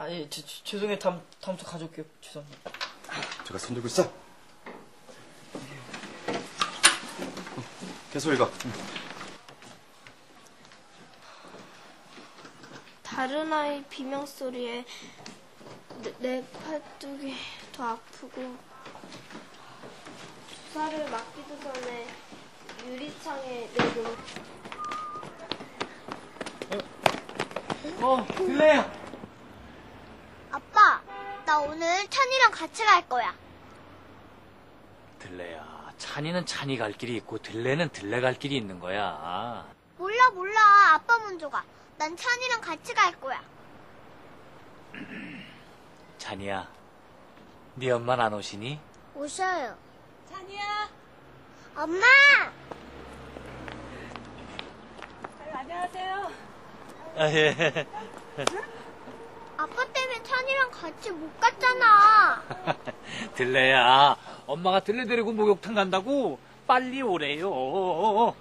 아니, 죄송해요. 다음 주 가져올게요. 죄송합니다. 제가 손들고 있어. 계속 읽어. 다른 아이 비명소리에 내 팔뚝이 더 아프고 주사를 맞기도 전에 유리창에 내 눈... 들레야! 아빠, 나 오늘 찬이랑 같이 갈 거야. 들레야, 찬이는 찬이 갈 길이 있고 들레는 들레 갈 길이 있는 거야. 몰라. 아빠 먼저 가. 난 찬이랑 같이 갈 거야. 찬이야, 네 엄마는 안 오시니? 오셔요. 찬이야. 엄마! 안녕하세요. 아, 예. 아빠 때문에 찬이랑 같이 못 갔잖아. 들레야, 엄마가 들레 데리고 목욕탕 간다고 빨리 오래요.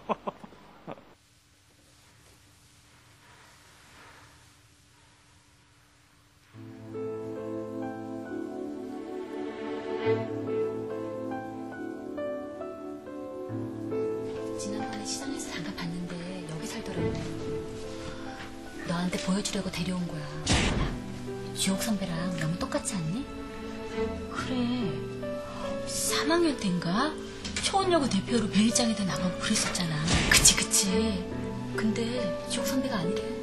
지난번에 시장에서 잠깐 봤는데 여기 살더라고. 너한테 보여주려고 데려온 거야. 주옥 선배랑 너무 똑같지 않니? 그래. 3학년 때인가? 초원여고 대표로 베일장에도 나가고 그랬었잖아. 그치. 근데 주옥 선배가 아니래.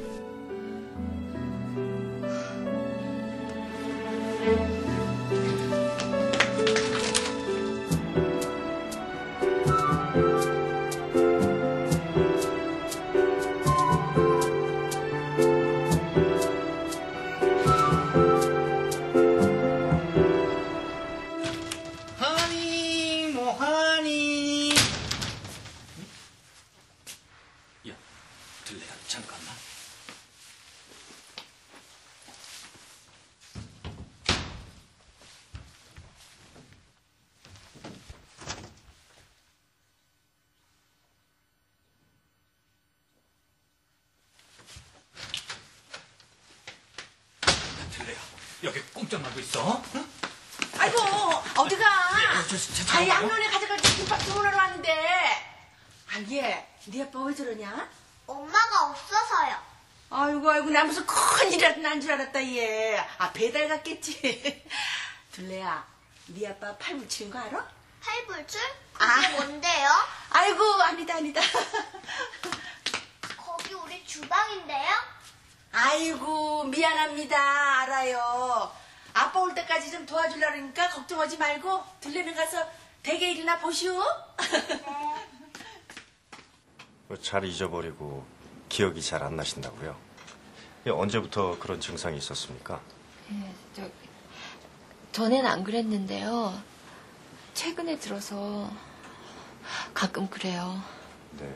야, 들레야, 잠깐만. 들레야, 여기 꼼짝 말고 있어. 응? 아이고, 어디가? 잠깐만요. 양론에 가져갈 때 김밥 주문하러 왔는데. 얘, 네 아빠 왜 저러냐? 엄마가 없어서요. 아이고, 나 무슨 큰일이라도 난 줄 알았다, 얘. 배달 갔겠지. 둘레야, 네 아빠 팔 묻히는 거 알아? 팔불출? 그게 뭔데요? 아이고, 아니다. 거기 우리 주방인데요? 아이고, 미안합니다. 알아요. 아빠 올 때까지 좀 도와주려니까 걱정하지 말고 둘레는 가서 대게 일이나 보시오. 잘 잊어버리고 기억이 잘 안 나신다고요? 언제부터 그런 증상이 있었습니까? 전엔 안 그랬는데요. 최근에 들어서 가끔 그래요. 네.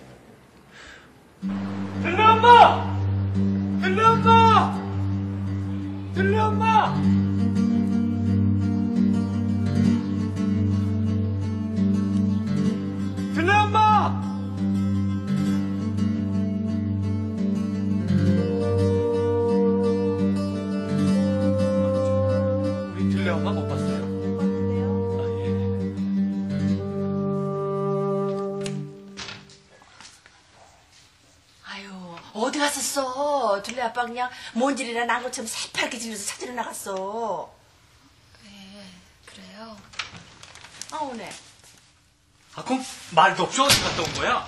들레 엄마! 들레 엄마! 들레 엄마! 들레 엄마! 우리 들레 엄마 못 봤어요? 아유, 어디 갔었어? 둘레 아빠 그냥 뭔질이나 난 것처럼 새파랗게 질려서 찾으러 나갔어. 네, 그래요. 오네. 그럼 말도 없이 어디 갔다 온 거야?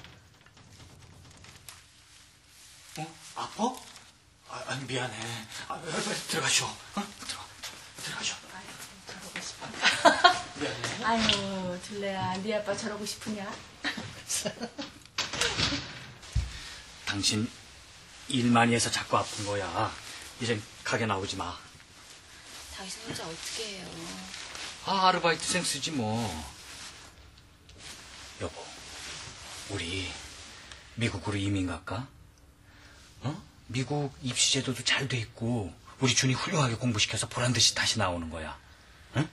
아파? 아니, 미안해. 들어가시오. 들어가시오. 저러고 싶어. 미안해. 아유, 둘레야, 네 아빠 저러고 싶으냐? 당신 일 많이 해서 자꾸 아픈 거야. 이젠 가게 나오지 마. 당신 혼자 어떻게 해요? 아르바이트생 쓰지 뭐. 여보, 우리 미국으로 이민 갈까? 미국 입시 제도도 잘 돼 있고 우리 준이 훌륭하게 공부시켜서 보란듯이 다시 나오는 거야. 응?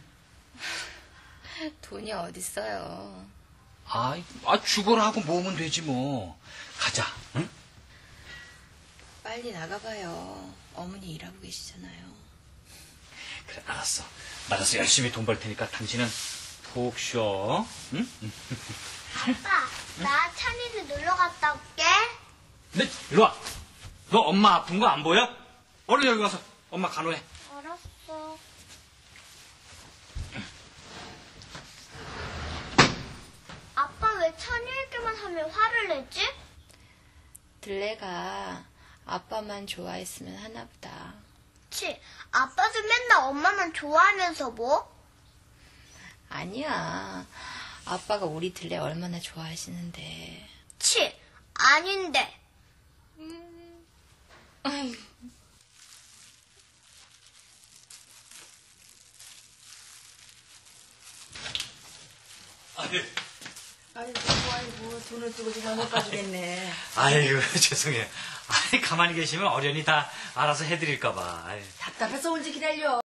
돈이 어딨어요. 죽어라 하고 모으면 되지 뭐. 가자. 응? 빨리 나가봐요. 어머니 일하고 계시잖아요. 그래, 알았어. 나가서 열심히 돈 벌 테니까 당신은 푹 쉬어. 응? 아빠, 나 찬이도 놀러 갔다 올게. 네, 이리 와. 너 엄마 아픈 거 안 보여? 얼른 여기 가서 엄마 간호해. 알았어. 아빠 왜 찬이 얘기만 하면 화를 내지? 들레가 아빠만 좋아했으면 하나 보다. 치, 아빠도 맨날 엄마만 좋아하면서 뭐? 아니야. 아빠가 우리 들레 얼마나 좋아하시는데. 치, 아닌데. 아이고, 돈을 쓰고 지금 못 가지겠네. 아이고, 죄송해요. 아니, 가만히 계시면 어련히 다 알아서 해드릴까봐. 답답해서 언제 기다려.